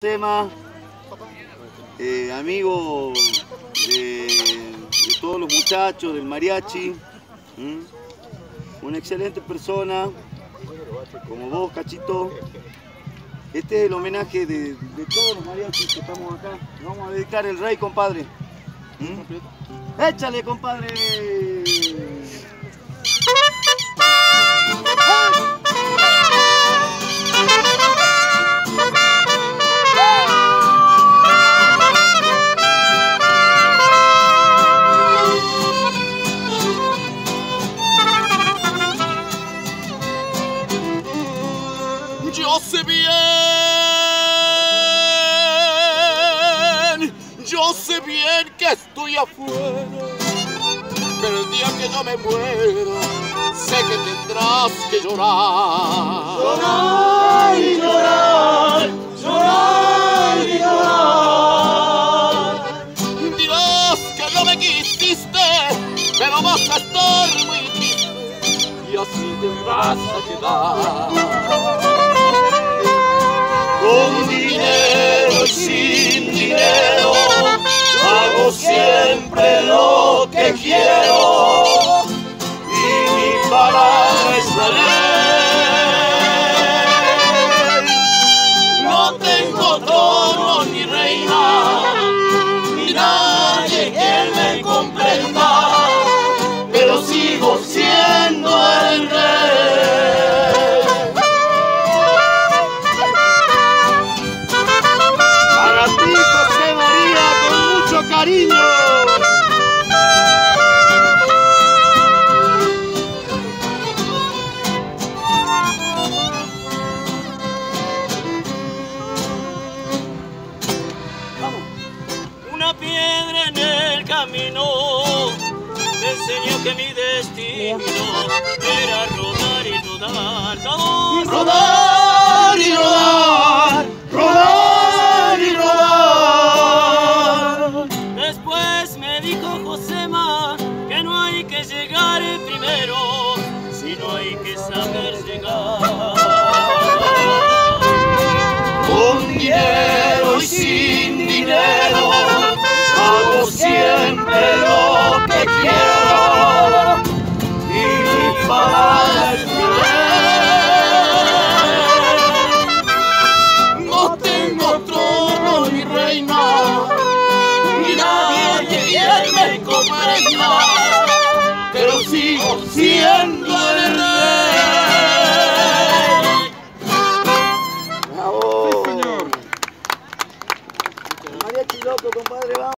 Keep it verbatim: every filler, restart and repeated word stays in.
Tema, eh, amigo de, de todos los muchachos del mariachi, ¿m? Una excelente persona, como vos, Cachito. Este es el homenaje de, de todos los mariachis que estamos acá. Le vamos a dedicar el rey, compadre. ¿M? ¡Échale, compadre! Yo sé bien, yo sé bien que estoy afuera, pero el día que yo me muero, sé que tendrás que llorar. Llorar y llorar, llorar y llorar. Dirás que no me quisiste, pero vas a estar muy triste y así te vas a quedar. Con dinero y sin dinero, hago siempre lo que quiero, y mi palabra es la ley. No tengo trono ni reina, ni nadie que me comprenda, pero sigo siendo el rey. Cariño. Una piedra en el camino me enseñó que mi destino era rodar y rodar. Todos Rodar y rodar, rodar y rodar. Después me dijo Josema que no hay que llegar primero, sino hay que saber llegar. Con dinero y sin dinero, hago siempre lo que quiero, y mi palabra es mi ley. No tengo trono ni reina, Y nadie quien me comprenda, pero sigo siendo el rey. Bravo. Sí, señor. El mariachi loco, compadre, vamos.